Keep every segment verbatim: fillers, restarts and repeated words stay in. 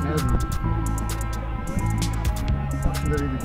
Ne znam. Hoću da vidim.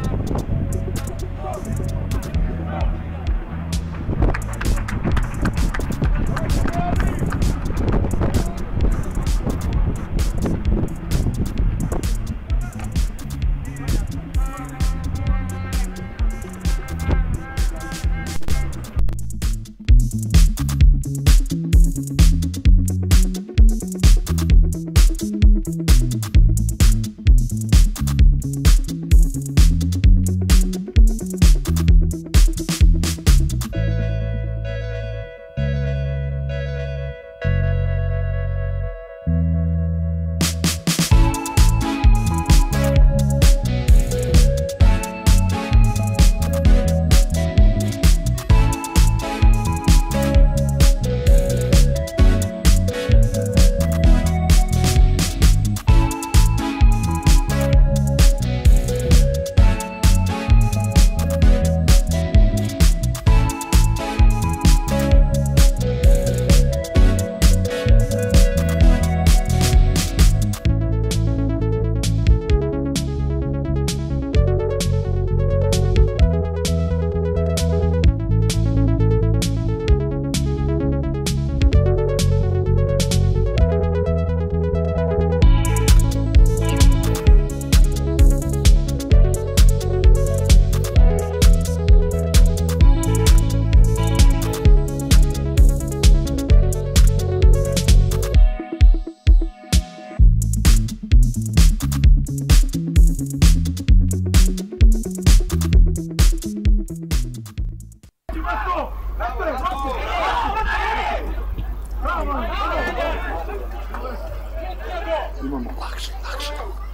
Imamo lakše, lakše.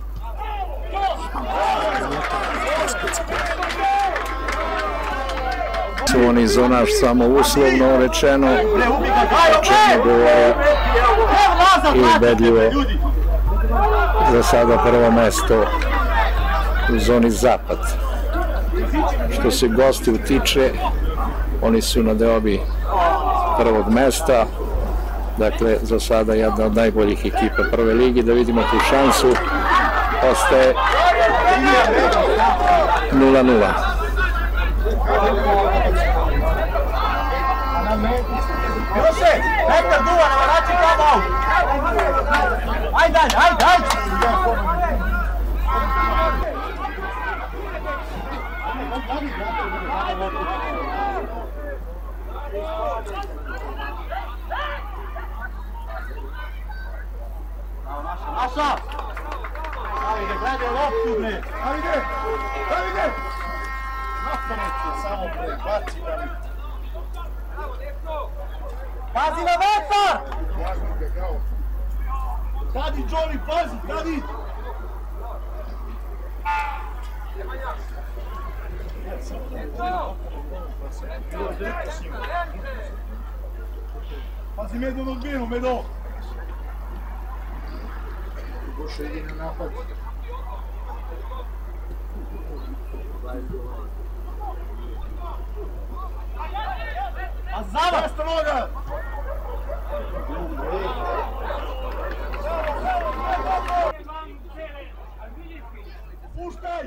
Su oni zonaš samo uslovno rečeno, o čemu govore i ubedljivo za sada prvo mesto u zoni zapad. Što se gostiju tiče, oni su na deobi prvog mesta, dakle za sada jedna od najboljih ekipa prve ligi. Da vidimo tu šansu, ostaje nula nula. Ajde, ajde, ajde! Naša! Davide, gledaj loptu, bre! Davide! Davide! Nastavite samo, bre, baci ga mi. Pazi na vetar! Kadi, Johnny, pazi, kadi! Pazi Medo na odbijenu, Medo! Boša ide na napad. A zava! Jeste noga! Puštaj!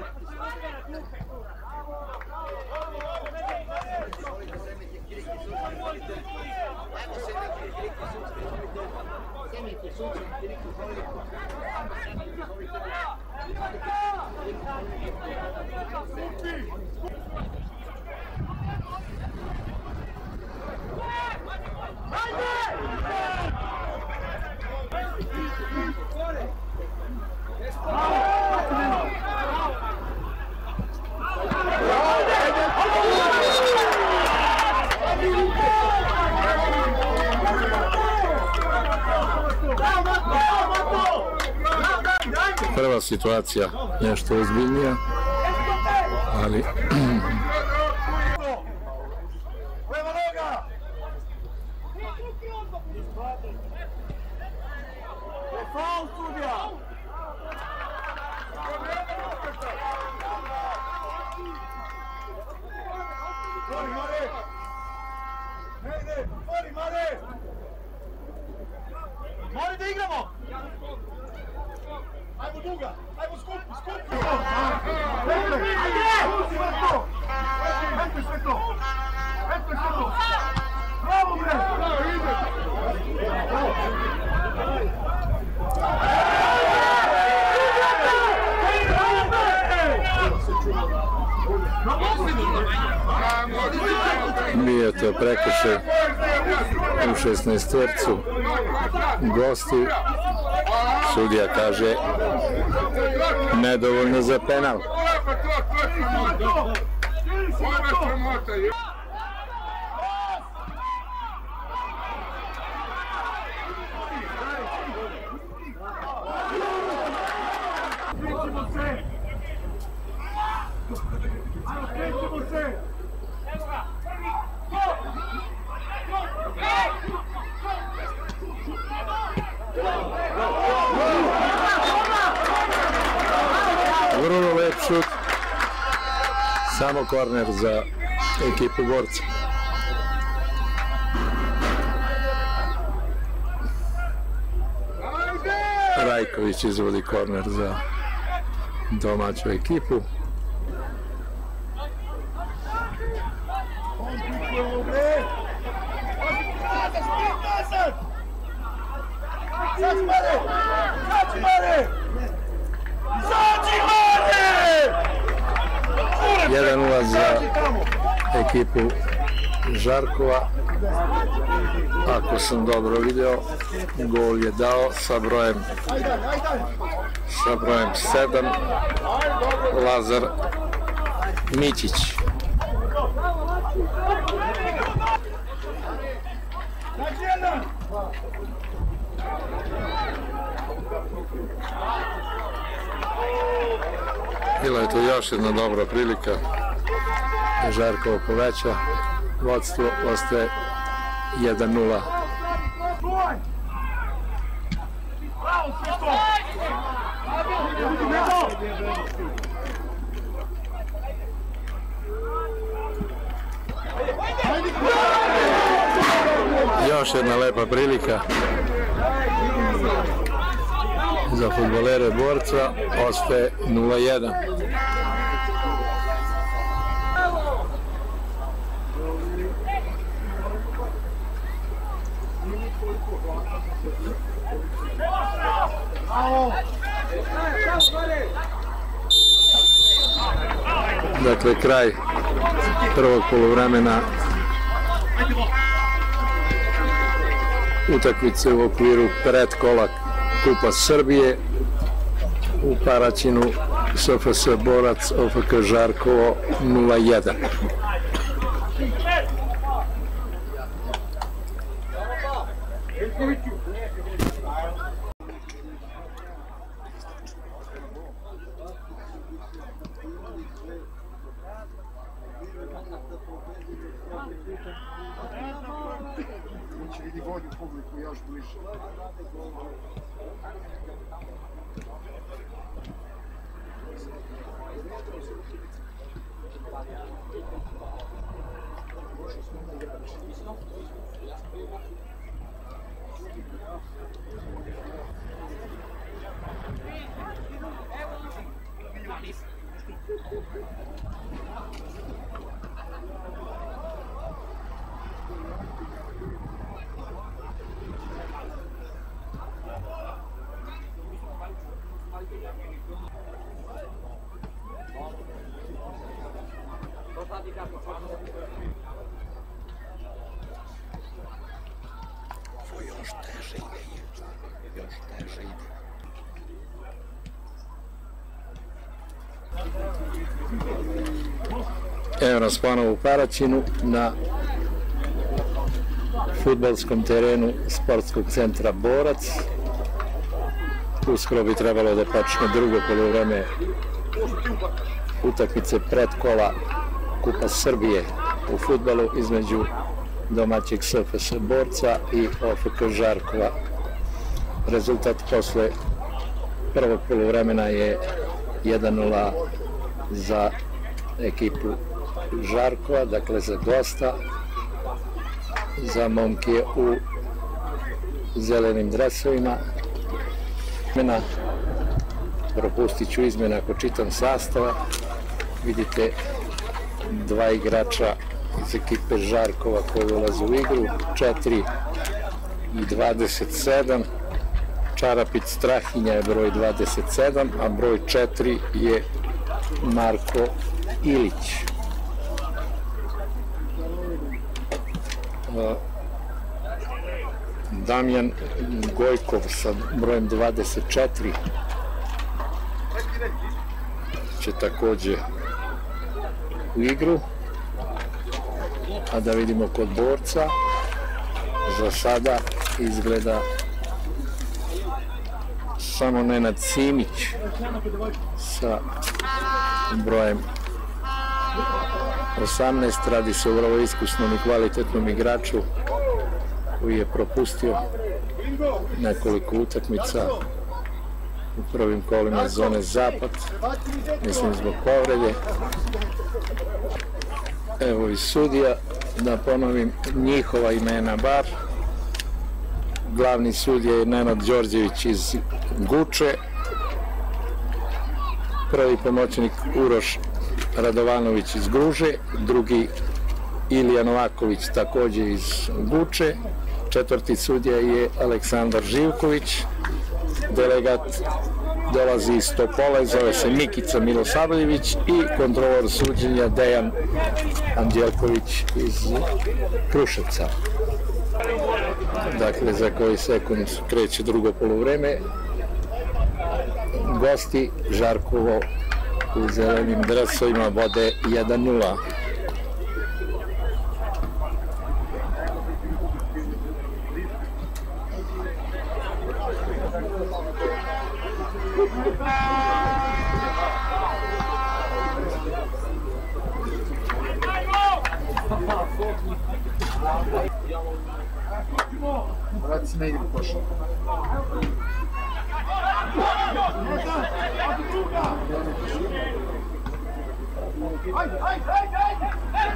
Prva situacija nešto ozbiljnija, ali Mori da igramo! duga, ajmo skupi, skupi! Eto je to! Eto je sve to! Eto je sve to! Bravo, bre! Bravo, ide! Nije to prekršaj u šesnaestercu gosti. Sudija kaže nedovoljno za penal. Vrlo lep šut, samo korner za ekipu Borca. Rajković izvodi korner za domaću ekipu. jedan nula za ekipu Žarkova. Ako sam dobro video, gol je dao sa brojem sa brojem sedam Lazar Mićić. Bila je to još jedna dobra prilika da Žarkovo poveća vodstvo, ostaje jedan nula. Još jedna lepa prilika za fudbalere Borca, ostaje nula jedan. Dakle, kraj prvog poluvremena utakmice u okviru predkola Kupa Srbije u Paraćinu. S F S Borac, O F K Žarkovo nula jedan. Vidi volju publiku još bliže. Još teže ide, još teže ide. Evo nas ponovo u Paraćinu na fudbalskom terenu sportskog centra Borac. Uskoro bi trebalo da počne drugo poluvreme utakmice predkola Kupa Srbije u fudbalu između domaćeg S F S Borca i O F K Žarkova. Rezultat posle prvog poluvremena je jedan nula za ekipu Žarkova, dakle za gosta, za momke u zelenim dresovima. propustit ću izmjene ako čitam sastava. Vidite dva igrača iz ekipe Žarkova koji ulaze u igru, četiri i dvadeset sedam. Čarapić Strahinja je broj dvadeset sedam, a broj četiri je Marko Ilić. Damjan Gojkov sa brojem dvadeset četiri će također u igru. A da vidimo kod borca, za sada izgleda samo Nenad Simić sa brojem osamnaest. Radi se o vrlo iskusnom i kvalitetnom igraču koji je propustio nekoliko utakmica u prvim kolima zone Zapad, mislim zbog povrede. Evo i sudija, da ponovim njihova imena bar. Glavni sudija je Nenad Đorđević iz Guče, prvi pomoćnik Uroš Radovanović iz Gruže, drugi Ilija Novaković također iz Guče, četvrti sudija je Aleksandar Živković, delegat dolazi iz Topole, zove se Mikica Milosavljević i kontrolor suđenja Dejan Anđelković iz Kruševca. Dakle, za koji sekund kreće drugo poluvreme. Gosti Žarkovo u zelenim dresovima vode jedan nula. Vrati se ne igri košar. Ajde, ajde, ajde, ajde!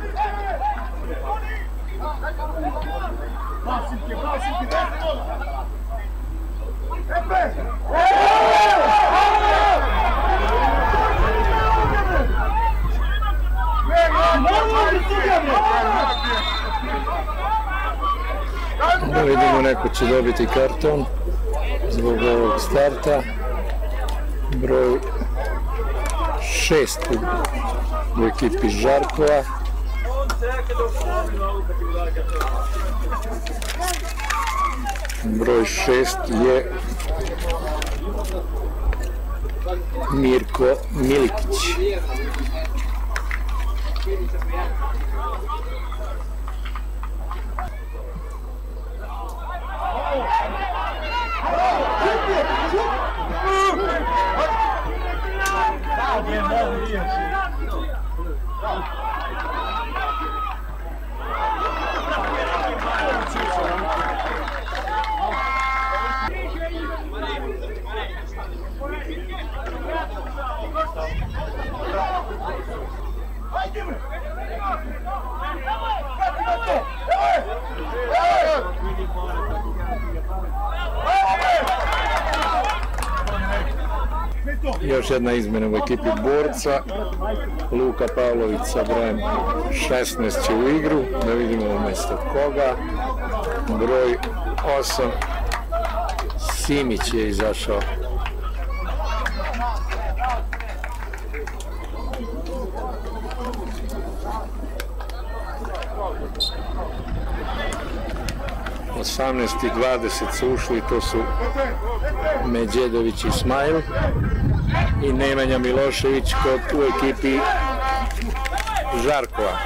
Basimke, basimke, desno! Epe! Da vidimo, neko će dobiti karton zbog ovog starta. Broj šest u ekipi Žarkova. Broj šest je Mirko Milikić. Još jedna izmjena u ekipi borca. Luka Pavlović sa brojem šesnaest će u igru. Da vidimo umjesto koga. Broj osam Simić je izašao. osamnaest i dvadeset su ušli, to su Međedović i Smajl i Nemanja Milošević kod u ekipi Žarkova.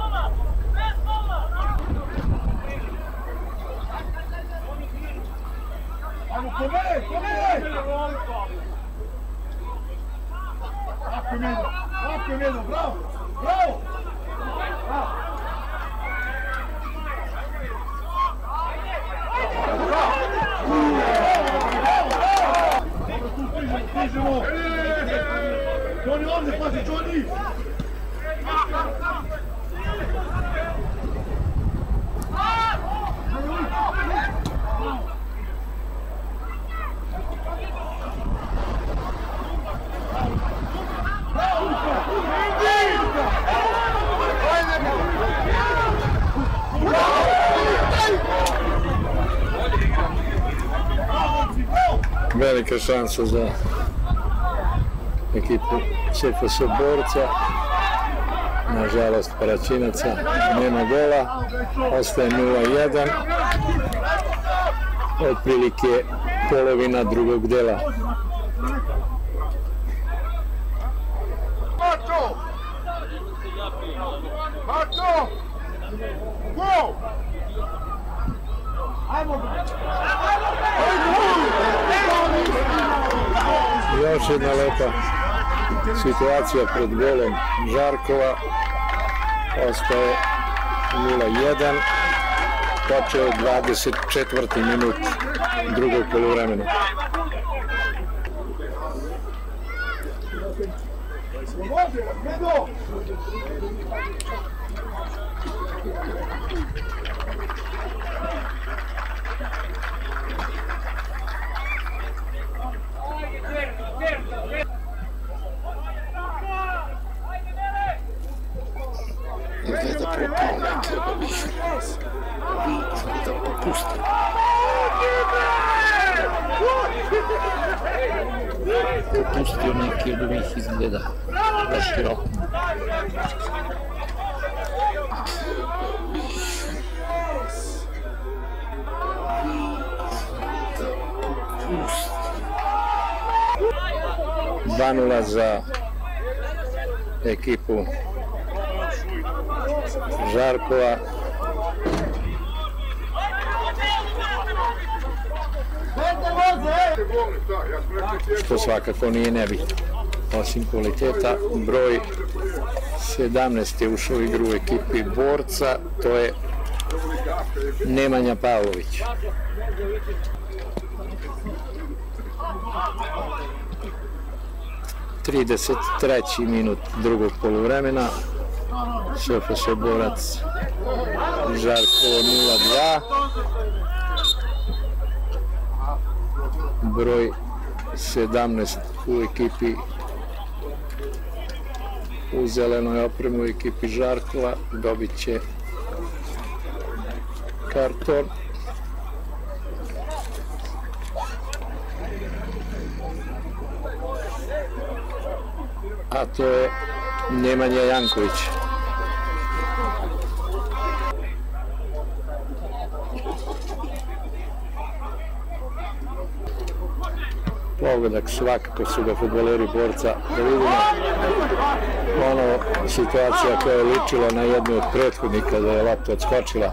Johnny, ovdje, pazi, Johnny! velika šansa za ekipu S F S Borca. Nažalost, Paraćinaca nema gola, ostaje nula jedan, otprilike polovina drugog dela. Marko! Marko! Go! Još jedna lepa situacija pred golom Žarkova. Ostaje nula jedan. Počeo je dvadeset četvrti minut drugog poluvremena. Izgleda propao neki od ovih. Vi izgleda popustili. Popustio neki od ovih izgleda. Baš široko. dva nula za ekipu Žarkova. Što svakako nije nebitno. Osim kvaliteta, broj sedamnaest je ušao u igru u ekipi Borca, to je Nemanja Pavlović. trideset treći minut drugog poluvremena. S F S Borac Žarkovo nula dva. Broj sedamnaest u ekipi u zelenoj opremi u ekipi Žarkova dobit će karton. A to je Nemanja Janković. Pogodak, svakako su ga fudbaleri Borca. Da vidimo ono situacija koja je ličila na jednu od prethodnika, da je lopta odskočila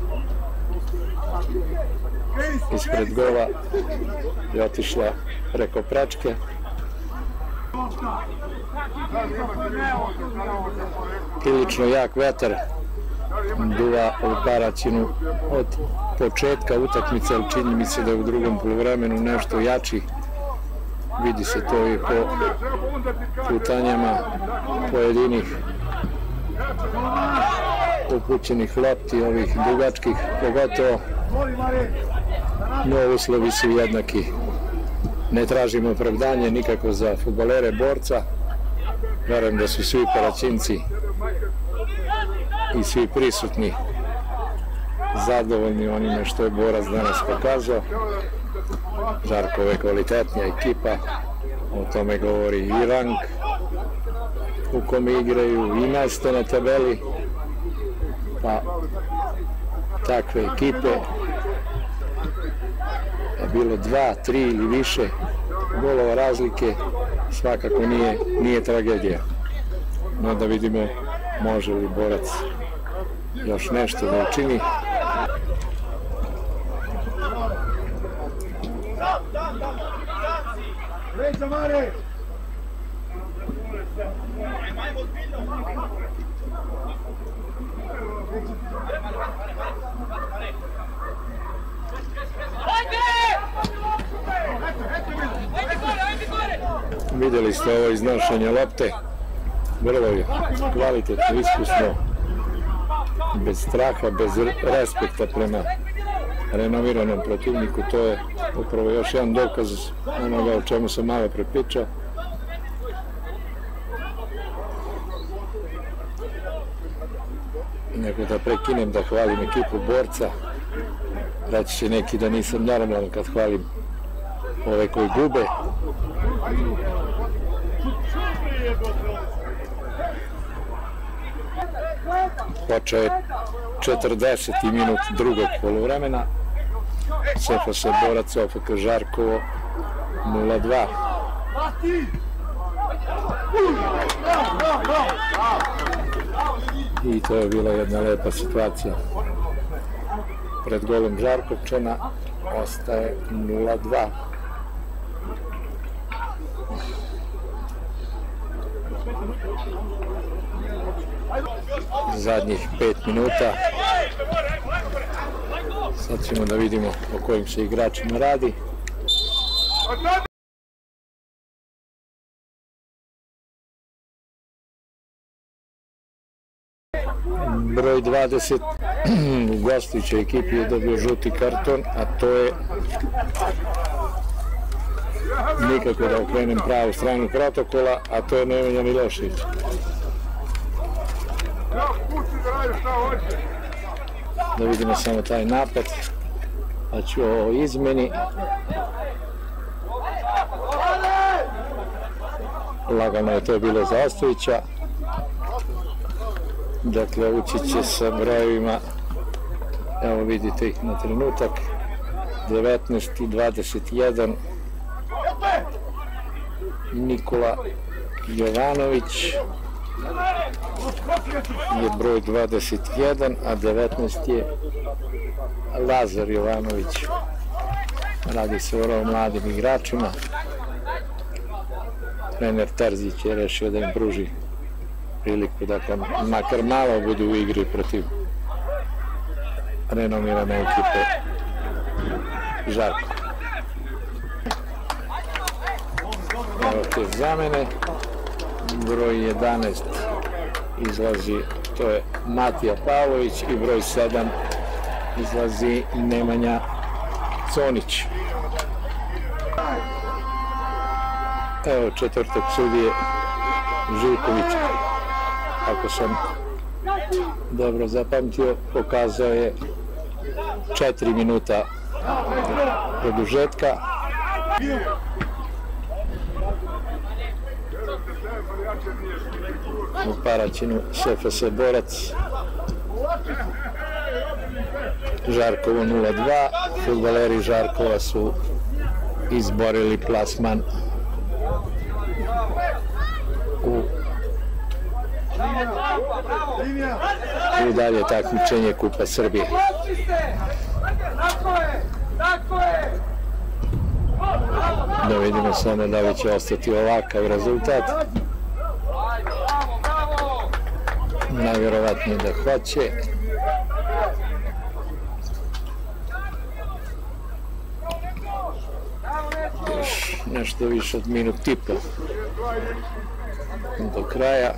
ispred gola i otišla preko pračke. Prilično jak vetar duva u Paraćinu od početka utakmice, ali čini mi se da je u drugom poluvremenu nešto jači. Vidi se to i po putanjama pojedinih upućenih lopti, ovih dugačkih, pogotovo, no uslovi su jednaki. Ne tražimo opravdanje nikako za fudbalere Borca. Verujem da su svi Paraćinci i svi prisutni zadovoljni onime što je Borac danas pokazao. Žarkova je kvalitetnija ekipa, o tome govori i rang u kome igraju i mesto na tabeli, pa takve ekipe je bilo dva, tri ili više golova razlike, svakako nije, nije tragedija. No da vidimo može li Borac još nešto da učini. Vidjeli ste ovo iznošenje lopte, vrlo je kvalitetno, iskusno, bez straha, bez respekta prema renomiranom protivniku. To je upravo još jedan dokaz onoga o čemu sam malo prepričao. Nego da prekinem da hvalim ekipu Borca, reći će neki da nisam normalan kad hvalim ove koji gube. Počeo je četrdeseti minut drugog poluvremena. S F S Borac O F K Žarkovo nula dva. I to je bila jedna lepa situacija. Pred golom Žarkovčana ostaje nula dva. Zadnjih pet minuta. Sad ćemo da vidimo o kojim se igračima radi. Broj dvadeset u gostujućoj ekipi je dobio žuti karton, a to je nikako da okrenem pravu stranu protokola, a to je Nemanja Milošević. Da vidimo samo taj napad, pa ću ovo izmeni. Lagano je to bilo za Ostojića. Dakle, ući će sa brojevima, evo vidite ih na trenutak, devetnaest i dvadeset jedan. Nikola Jovanović je broj dvadeset jedan, a devetnaest je Lazar Jovanović. Radi se o vrlo mladim igračima. Trener Terzić je rešio da im pruži priliku da makar malo budu u igri protiv renomirane ekipe Žarko. Evo te zamene. Broj jedanaest izlazi, to je Matija Pavlović, i broj sedam izlazi Nemanja Conić. Evo četvrtog sudije Živkovića. Ako sam dobro zapamtio, pokazao je četiri minuta produžetka. U Paraćinu S F S Borac Žarkovo nula dva. Fudbaleri Žarkova su izborili plasman u u dalje takmičenje Kupa Srbije. Da vidimo samo da li će ostati ovakav rezultat. Najvjerovatnije da hoće. Još nešto više od minut i po do kraja.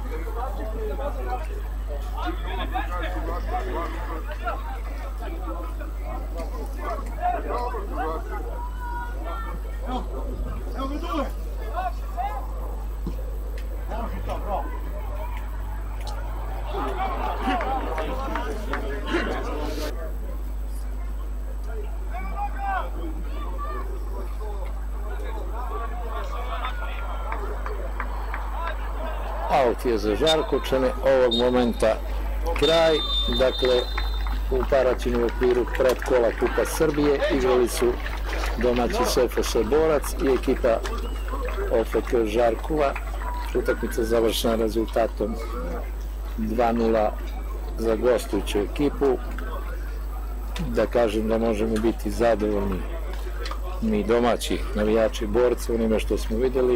Aut je za Žarkovčane, ovog momenta kraj. Dakle, u Paraćinu u okviru predkola Kupa Srbije igrali su domaći S F S Borac i ekipa O F K Žarkova. Utakmica završena rezultatom dva nula za gostujuću ekipu. Da kažem da možemo biti zadovoljni mi domaći navijači Borca onime što smo vidjeli.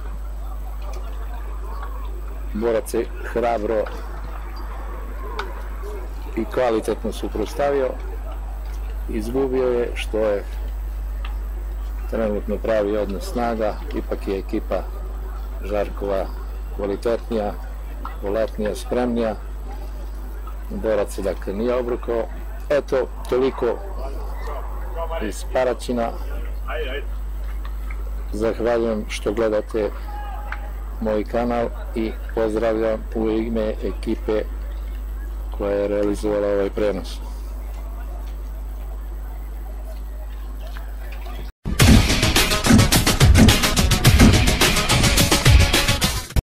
Borac je hrabro i kvalitetno suprotstavio. Izgubio je, što je trenutno pravi odnos snaga. Ipak je ekipa Žarkova kvalitetnija, volatnija, spremnija. Borac se dakle nije obrukao. Eto, toliko iz Paraćina. Zahvaljujem što gledate moj kanal i pozdravljam u ime ekipe koja je realizovala ovaj prenos.